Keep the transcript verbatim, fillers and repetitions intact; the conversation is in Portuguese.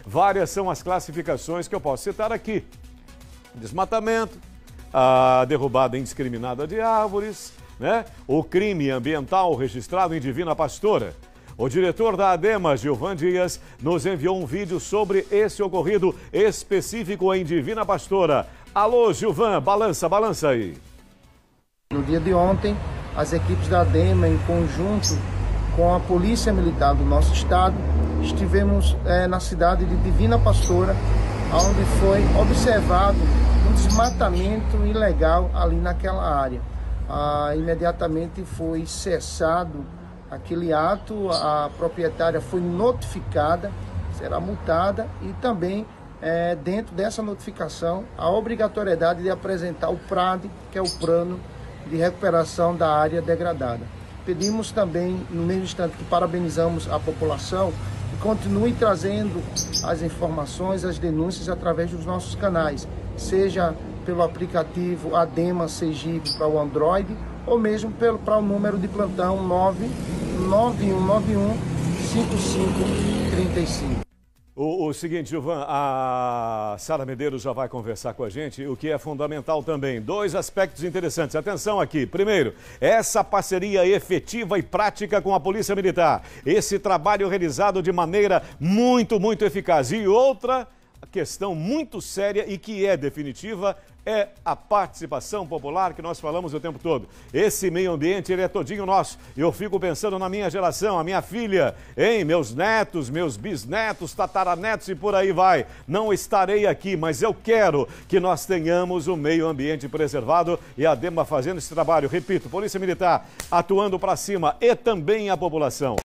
Várias são as classificações que eu posso citar aqui. Desmatamento, a derrubada indiscriminada de árvores, né? O crime ambiental registrado em Divina Pastora. O diretor da ADEMA, Gilvan Dias, nos enviou um vídeo sobre esse ocorrido específico em Divina Pastora. Alô, Gilvan, balança, balança aí. No dia de ontem, as equipes da ADEMA, em conjunto com a Polícia Militar do nosso estado, estivemos é, na cidade de Divina Pastora, onde foi observado um desmatamento ilegal ali naquela área. Ah, imediatamente foi cessado aquele ato, a proprietária foi notificada, será multada e também, é, dentro dessa notificação, a obrigatoriedade de apresentar o PRAD, que é o Plano de Recuperação da Área Degradada. Pedimos também, no mesmo instante que parabenizamos a população, que continue trazendo as informações, as denúncias através dos nossos canais, seja pelo aplicativo ADEMA Sergipe para o Android, ou mesmo pelo, para o número de plantão nove nove um nove um cinco cinco três cinco. O, o seguinte, Gilvan, a Sara Medeiros já vai conversar com a gente, o que é fundamental também. Dois aspectos interessantes. Atenção aqui. Primeiro, essa parceria efetiva e prática com a Polícia Militar. Esse trabalho realizado de maneira muito, muito eficaz. E outra questão muito séria e que é definitiva é a participação popular que nós falamos o tempo todo. Esse meio ambiente, ele é todinho nosso. Eu fico pensando na minha geração, a minha filha, hein? Meus netos, meus bisnetos, tataranetos e por aí vai. Não estarei aqui, mas eu quero que nós tenhamos o meio ambiente preservado e a ADEMA fazendo esse trabalho. Repito, Polícia Militar atuando para cima e também a população.